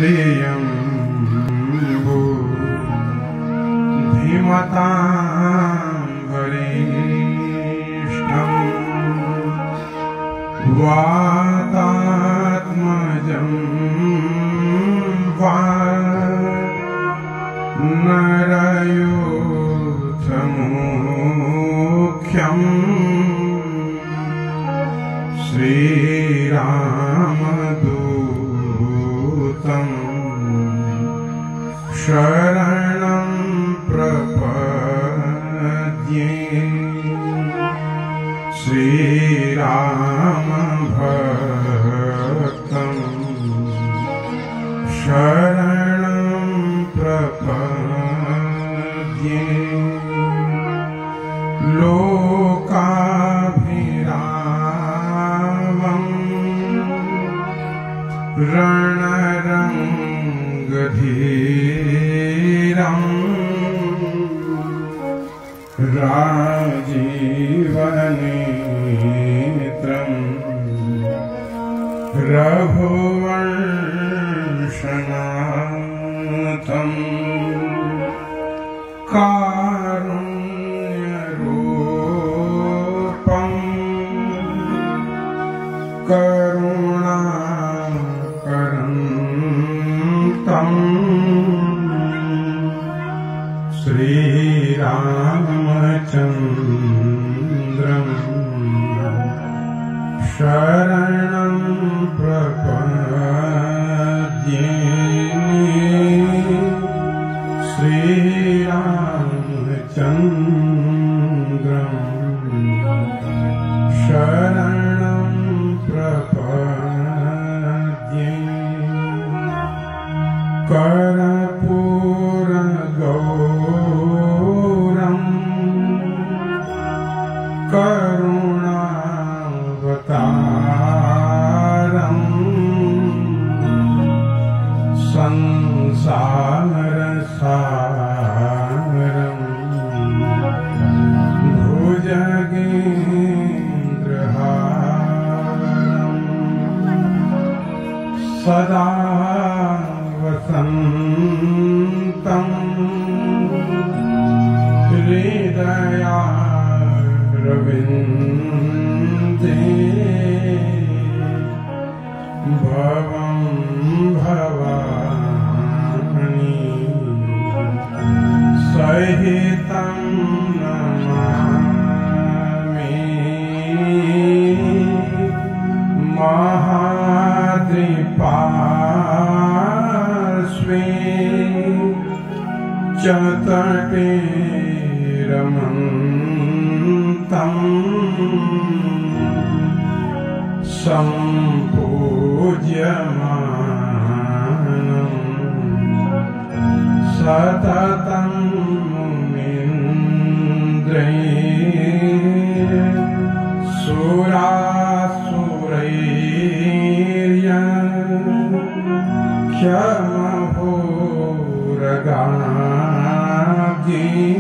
श्रियं धीमतां वरिष्ठं वातात्मजं वा नरयूथमुख्यं श्रीरामदूतं शरणं प्रपद्ये। श्रीरामभक्तं शरणं प्रपद्ये। लोकाभिरामं रणरङ्गधीरं राजीवनेत्रं रघुवंशनाथं कारुण्यरूपं करुणाकरं श्रीरामचन्द्रं शरणं प्रपद्ये। श्रीरामचन्द्रं शरणं प्रपद्ये। कर्पूरगौरं करुणावतारं संसारसारं भुजगेन्द्रहारं सदा वसन्तं हृदयारविन्दे भवं भवानी सहितं नमामि। महाद्रिपार्श्वे च तटे रमन्तं सम्पूज्यमानं सततं मुनीन्द्रैः सुरासुरैर्यख्यमहोरगाज्ञे